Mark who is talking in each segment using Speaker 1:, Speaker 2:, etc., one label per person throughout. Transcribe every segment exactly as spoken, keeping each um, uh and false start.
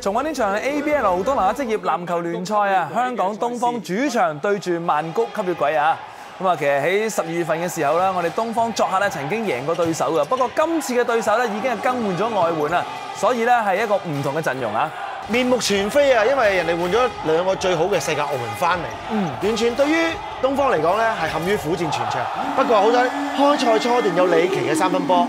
Speaker 1: 重溫呢場 A B L 東南亞職業籃球聯賽啊，香港東方主場對住曼谷吸血鬼啊！咁啊，其實喺十二月份嘅時候啦，我哋東方作客咧曾經贏過對手㗎，不過今次嘅對手咧已經係更換咗外援啊，所以咧係一個唔同嘅陣容啊！
Speaker 2: 面目全非啊，因為人哋換咗兩個最好嘅世界奧運翻嚟，嗯，完全對於東方嚟講咧係陷於苦戰全場。不過好彩開賽初段有李奇嘅三分波。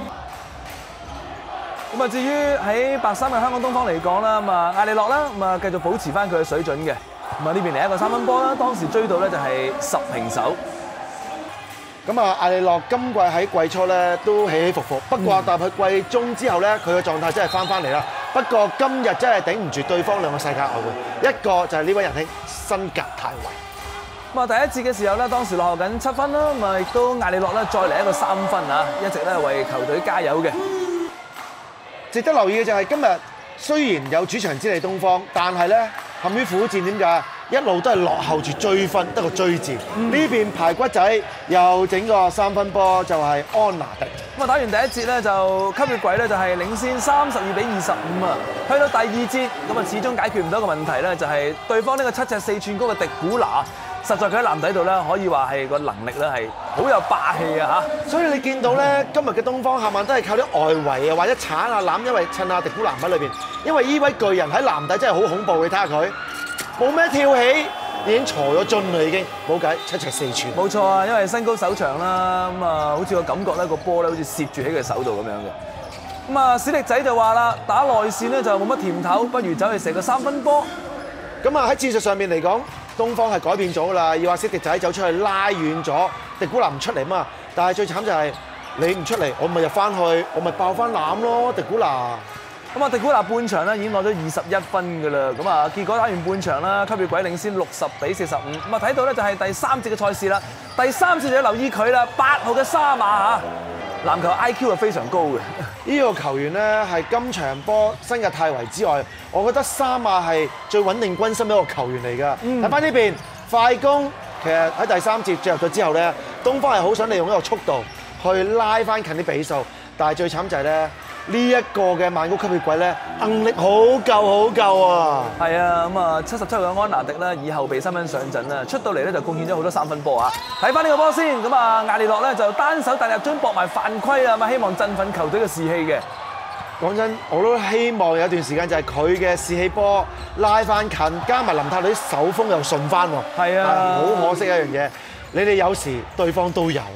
Speaker 1: 咁啊，至於喺白衫嘅香港東方嚟講啦，咁啊艾利諾啦，咁啊繼續保持翻佢嘅水準嘅。咁啊呢邊嚟一個三分波啦，當時追到咧就係十平手。
Speaker 2: 咁啊艾利諾今季喺季初咧都起起伏伏，不過踏入季中之後咧，佢嘅狀態真係翻翻嚟啦。不過今日真係頂唔住對方兩個世界外援，一個就係呢位仁兄辛格泰維。
Speaker 1: 咁啊第一節嘅時候咧，當時落後緊七分啦，咁啊亦都艾利諾咧再嚟一個三分啊，一直咧為球隊加油嘅。
Speaker 2: 值得留意嘅就係今日雖然有主場之利東方，但係咧陷於苦戰，點解？一路都係落後住追分，得個追戰。呢、嗯、邊排骨仔又整個三分波，就係安拿迪。
Speaker 1: 咁啊打完第一節咧，就吸血鬼咧就係領先三十二比二十五啊。去到第二節，咁啊始終解決唔到一個問題咧，就係對方呢個七尺四寸高嘅迪古拿，實在佢喺籃底度咧，可以話係個能力咧係好有霸氣啊嚇！
Speaker 2: 所以你見到咧，今日嘅東方下晚都係靠啲外圍啊，或者鏟啊攬，因為趁阿迪古拿喺裏邊。因為呢位巨人喺籃底真係好恐怖，你睇下佢冇咩跳起，已經坐咗樽啦，已經冇計七尺四寸。
Speaker 1: 冇錯啊，因為身高手長啦，咁啊好似個感覺咧個波咧好似攝住喺佢手度咁樣嘅。咁啊史力仔就話啦，打內線咧就冇乜甜頭，不如走去射個三分波。
Speaker 2: 咁啊喺戰術上面嚟講，東方係改變咗啦，要阿史迪仔走出去拉遠咗，迪古拿唔出嚟嘛。但係最慘就係你唔出嚟，我咪入翻去，我咪爆翻籃咯，迪古拿。
Speaker 1: 咁啊，迪古拿半場咧已經攞咗二十一分㗎啦。咁啊，結果打完半場啦，吸血鬼領先六十比四十五。咁啊，睇到咧就係第三節嘅賽事啦。第三節就要留意佢啦，八號嘅沙馬嚇，籃球 I Q 係非常高嘅。
Speaker 2: 呢個球員咧係今場波辛格泰維之外，我覺得沙馬係最穩定軍心一個球員嚟㗎。睇翻呢邊快攻，其實喺第三節進入咗之後咧，東方係好想利用一個速度去拉翻近啲比數，但係最慘就係咧。呢一個嘅曼谷吸血鬼咧，硬力好夠好夠啊！係
Speaker 1: 啊，咁啊七十七號嘅安拿迪咧，以後備身份上陣啦，出到嚟咧就貢獻咗好多三分波啊！睇翻呢個波先，咁啊艾利諾咧就單手大入樽搏埋犯規啊，咁啊希望振奮球隊嘅士氣嘅。
Speaker 2: 講真，我都希望有一段時間就係佢嘅士氣波拉翻近，加埋林泰隊啲手風又順翻喎。係啊，好可惜一樣嘢，你哋有時對方都有。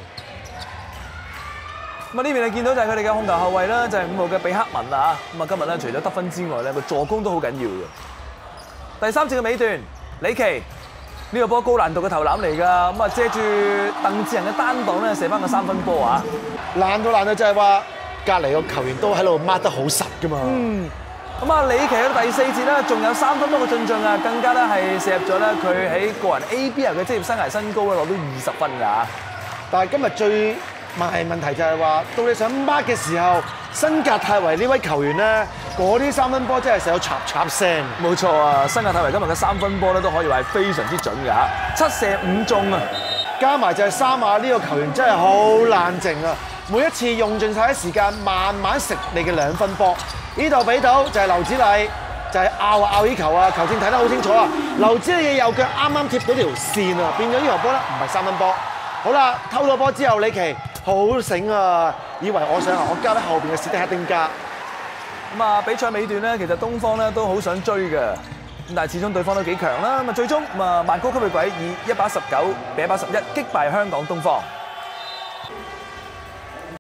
Speaker 1: 咁啊呢邊你見到就係佢哋嘅控球後衞啦，就係五號嘅比克文啊。咁啊今日咧除咗得分之外咧，個助攻都好緊要嘅。第三節嘅尾段，李奇呢個波高難度嘅投籃嚟㗎，咁啊借住鄧智仁嘅單擋咧射翻個三分波啊！
Speaker 2: 難到難到就係話隔離個球員都喺度掹得好實㗎嘛。嗯。
Speaker 1: 咁啊李奇喺第四節咧仲有三分波嘅進帳啊，更加咧係射入咗咧佢喺個人 A B L 嘅職業生涯新高咧攞到二十分㗎。
Speaker 2: 但係今日最但係問題就係話，到你想 mark 嘅時候，辛格泰維呢位球員咧，嗰啲三分波真係成有插插聲。
Speaker 1: 冇錯啊，辛格泰維今日嘅三分波咧都可以話係非常之準嘅嚇，七射五中啊！
Speaker 2: 加埋就係沙馬呢個球員真係好冷靜啊，每一次用盡晒啲時間，慢慢食你嘅兩分波。呢度俾到就係劉子禮，就係拗啊拗呢球啊，球證睇得好清楚啊！劉子禮嘅右腳啱啱貼到條線啊，變咗呢球波咧唔係三分波。好啦，偷咗波之後，李奇好醒啊！以為我想我交喺後邊嘅史蒂克丁加。
Speaker 1: 咁啊，比賽尾段咧，其實東方咧都好想追嘅，咁但係始終對方都幾強啦。咁啊，最終咁啊，曼谷吸血鬼以一百一十九比一百一十一擊敗香港東方。